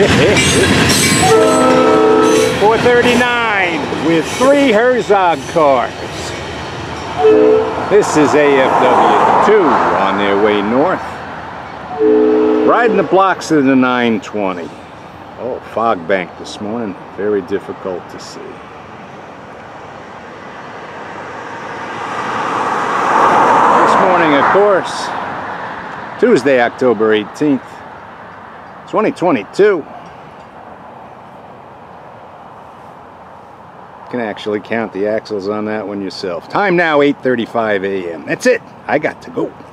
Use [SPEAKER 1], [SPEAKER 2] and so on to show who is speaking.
[SPEAKER 1] 439 with 3 Herzog cars. This is AFW2 on their way north. Riding the blocks of the 920. Oh, fog bank this morning. Very difficult to see. This morning, of course, Tuesday, October 18th, 2022. You can actually count the axles on that one yourself. Time now, 8:35 a.m. That's it. I got to go.